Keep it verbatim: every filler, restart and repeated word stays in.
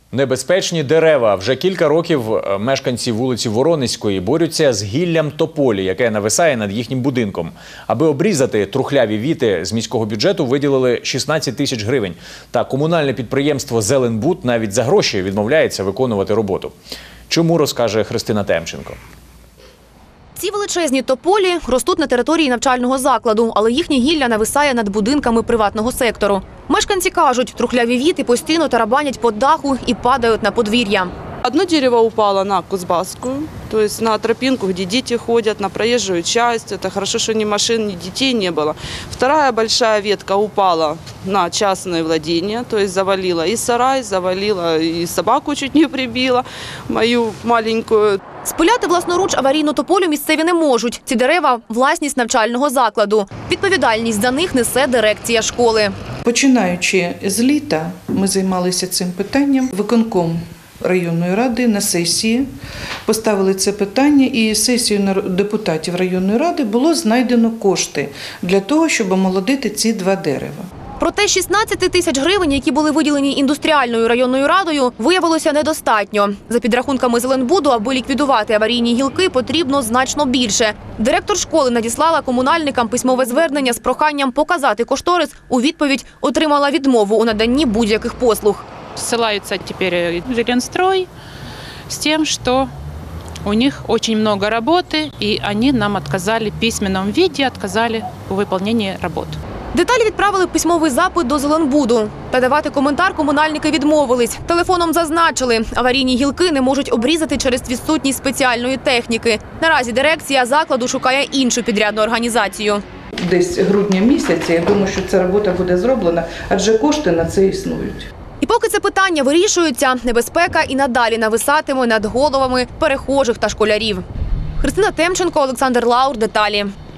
Небезпечні дерева. Вже кілька років мешканці вулиці Воронезької борються з гіллям тополі, яке нависає над їхнім будинком. Аби обрізати трухляві віти, з міського бюджету виділили шістнадцять тисяч гривень. Та комунальне підприємство «Зеленбуд» навіть за гроші відмовляється виконувати роботу. Чому, розкаже Христина Темченко. Ці величезні тополі ростуть на території навчального закладу, але їхнє гілля нависає над будинками приватного сектору. Мешканці кажуть, трухляві віти постійно тарабанять по даху і падають на подвір'я. Одно дерево упало на Кузбасскую, то есть на тропинку, где дети ходят, на проезжую часть. Это хорошо, что ни машин, ни детей не было. Вторая большая ветка упала на частное владение, то есть завалила и сарай, завалила и собаку чуть не прибила, мою маленькую. Спиляти власноруч аварійну тополю місцеві не можуть. Ці дерева – власність навчального закладу. Відповідальність за них несе дирекція школи. Починаючи з літа, ми займалися цим питанням. Виконком районної ради на сесії поставили це питання, і сесією депутатів районної ради було знайдено кошти для того, щоб омолодити ці два дерева. Проте шістнадцять тисяч гривень, які були виділені індустріальною районною радою, виявилося недостатньо. За підрахунками Зеленбуду, аби ліквідувати аварійні гілки, потрібно значно більше. Директор школи надіслала комунальникам письмове звернення з проханням показати кошторис. У відповідь отримала відмову у наданні будь-яких послуг. Ссылаются теперь в Ленстрой с тем, что у них очень много работы, и они нам отказали в письменном виде, отказали в выполнении работ. Деталі відправили письмовий запит до Зеленбуду. Та давати коментар комунальники відмовились. Телефоном зазначили, аварійні гілки не можуть обрізати через відсутність спеціальної техніки. Наразі дирекція закладу шукає іншу підрядну організацію. Десь грудня місяця, я думаю, що ця робота буде зроблена, адже кошти на це існують. І поки це питання вирішується, небезпека і надалі нависатиме над головами перехожих та школярів. Христина Темченко, Олександр Лаур. Деталі.